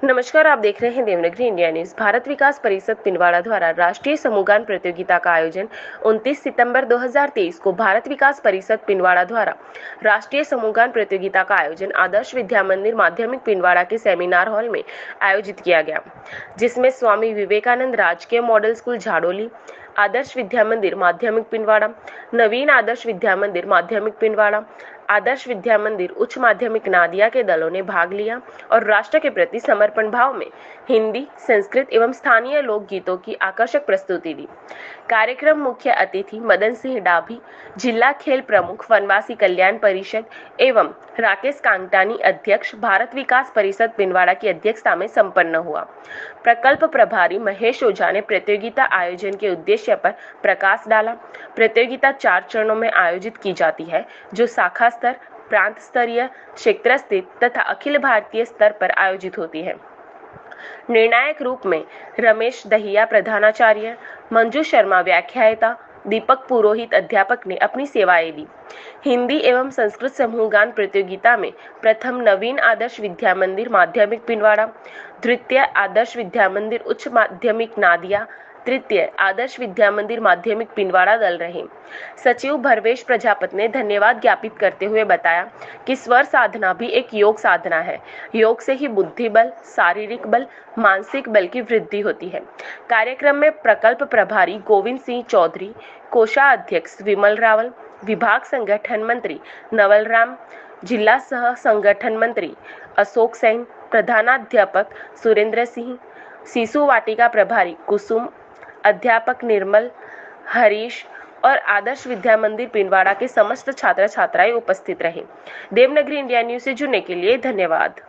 नमस्कार, आप देख रहे हैं देवनागरी इंडिया न्यूज। भारत विकास परिषद पिंडवाड़ा द्वारा राष्ट्रीय समूहगान प्रतियोगिता का आयोजन 29 सितंबर 2023 को भारत विकास परिषद पिंडवाड़ा द्वारा राष्ट्रीय समूहगान प्रतियोगिता का आयोजन आदर्श विद्या मंदिर माध्यमिक पिंडवाड़ा के सेमिनार हॉल में आयोजित किया गया, जिसमें स्वामी विवेकानंद राजकीय मॉडल स्कूल झाड़ोली, आदर्श विद्या मंदिर माध्यमिक पिंडवाड़ा, नवीन आदर्श विद्या मंदिर माध्यमिक पिंडवाड़ा, आदर्श विद्या मंदिर उच्च माध्यमिक नादिया के दलों ने भाग लिया और राष्ट्र के प्रति समर्पण भाव में हिंदी, संस्कृत एवं स्थानीय लोकगीतों की आकर्षक प्रस्तुति दी। कार्यक्रम मुख्य अतिथि मदन सिंह डाभी, जिला खेल प्रमुख वनवासी कल्याण परिषद एवं राकेश कांगटानी अध्यक्ष भारत विकास परिषद पिंडवाड़ा की अध्यक्षता में संपन्न हुआ। प्रकल्प प्रभारी महेश ओझा ने प्रतियोगिता आयोजन के उद्देश्य पर प्रकाश डाला। प्रतियोगिता 4 चरणों में आयोजित की जाती है, जो शाखा स्तर, प्रांत स्तरीय, क्षेत्र स्थित तथा अखिल भारतीय स्तर पर आयोजित होती है। निर्णायक रूप में रमेश दहिया प्रधानाचार्य, मंजू शर्मा व्याख्याता, दीपक पुरोहित अध्यापक ने अपनी सेवाएं दी। हिंदी एवं संस्कृत समूहगान प्रतियोगिता में प्रथम नवीन आदर्श विद्या मंदिर माध्यमिक पिंडवाड़ा, द्वितीय आदर्श विद्या मंदिर उच्च माध्यमिक नादिया, तृतीय आदर्श विद्या मंदिर माध्यमिक पिंडवाड़ा दल रहे। सचिव भरवेश प्रजापति ने धन्यवाद ज्ञापित करते हुए बताया कि स्वर साधना भी एक योग साधना है। योग से ही बुद्धि बल, शारीरिक बल, मानसिक बल की वृद्धि होती है। कार्यक्रम में प्रकल्प प्रभारी गोविंद सिंह चौधरी, कोषाध्यक्ष विमल रावल, विभाग संगठन मंत्री नवल राम, जिला सह संगठन मंत्री अशोक सैन, प्रधानाध्यापक सुरेंद्र सिंह, शिशु वाटिका प्रभारी कुसुम, अध्यापक निर्मल, हरीश और आदर्श विद्या मंदिर पिंडवाड़ा के समस्त छात्र छात्राएं उपस्थित रहे। देवनागरी इंडिया न्यूज से जुड़ने के लिए धन्यवाद।